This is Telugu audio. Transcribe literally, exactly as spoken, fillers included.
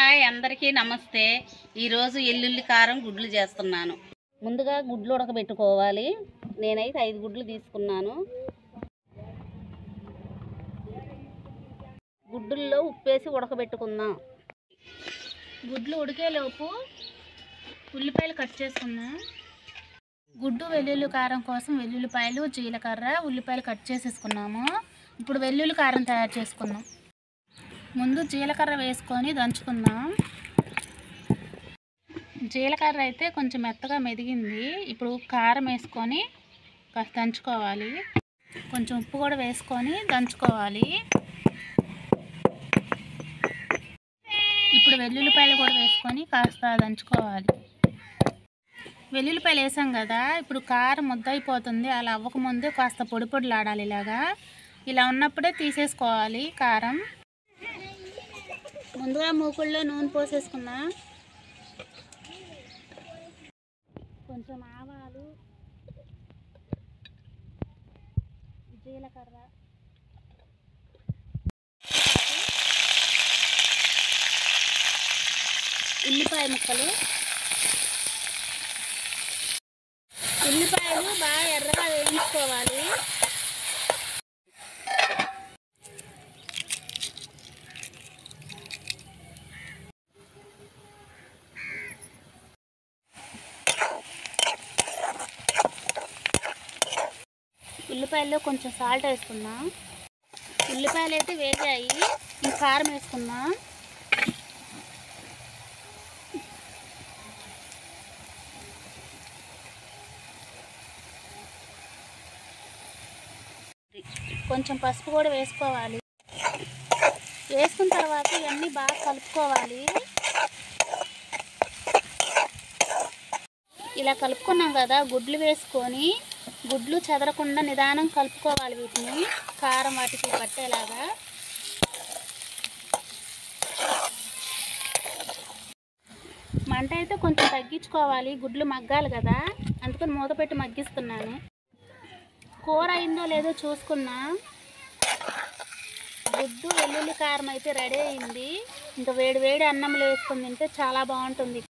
హాయ్ అందరికీ నమస్తే. ఈరోజు ఎల్లుల్లి కారం గుడ్లు చేస్తున్నాను. ముందుగా గుడ్లు ఉడకబెట్టుకోవాలి. నేనైతే ఐదు గుడ్లు తీసుకున్నాను. గుడ్డుల్లో ఉప్పేసి ఉడకబెట్టుకుందాం. గుడ్లు ఉడికేలోపు ఉల్లిపాయలు కట్ చేసుకుందాం. గుడ్డు వెల్లుల్లి కారం కోసం వెల్లుల్లిపాయలు, జీలకర్ర, ఉల్లిపాయలు కట్ చేసేసుకున్నాము. ఇప్పుడు వెల్లుల్లి కారం తయారు చేసుకుందాం. ముందు జీలకర్ర వేసుకొని దంచుకుందాం. జీలకర్ర అయితే కొంచెం మెత్తగా మెదిగింది. ఇప్పుడు కారం వేసుకొని కాస్త దంచుకోవాలి. కొంచెం ఉప్పు కూడా వేసుకొని దంచుకోవాలి. ఇప్పుడు వెల్లుల్లిపాయలు కూడా వేసుకొని కాస్త దంచుకోవాలి. వెల్లుల్లిపాయలు వేసాం కదా, ఇప్పుడు కారం ముద్దయిపోతుంది. అలా అవ్వకముందే కాస్త పొడి పొడిలాడాలి. ఇలాగా ఇలా ఉన్నప్పుడే తీసేసుకోవాలి కారం. ముందుగా మూకుల్లో నూనె పోసేసుకున్నా. కొంచెం ఆవాలు, జీలకర్ర, ఉల్లిపాయ ముక్కలు. ఉల్లిపాయలు బాగా ఎర్రగా వేయించుకోవాలి. ఉల్లిపాయల్లో కొంచెం సాల్ట్ వేసుకుందాం. ఉల్లిపాయలు అయితే వేగాయి. ఈ కారం వేసుకుందాం. కొంచెం పసుపు కూడా వేసుకోవాలి. వేసుకున్న తర్వాత ఇవన్నీ బాగా కలుపుకోవాలి. ఇలా కలుపుకున్నాం కదా, గుడ్లు వేసుకొని గుడ్లు చెదరకుండా నిదానం కలుపుకోవాలి. వీటిని కారం వాటికి పట్టేలాగా. మంట అయితే కొంచెం తగ్గించుకోవాలి, గుడ్లు మగ్గాలి కదా, అందుకని మూత పెట్టి మగ్గిస్తున్నాను. కూర అయిందో లేదో చూసుకున్నా. గుడ్డు వెల్లుల్లి కారం అయితే రెడీ అయింది. ఇంకా వేడి వేడి అన్నంలో వేసుకొని తింటే చాలా బాగుంటుంది.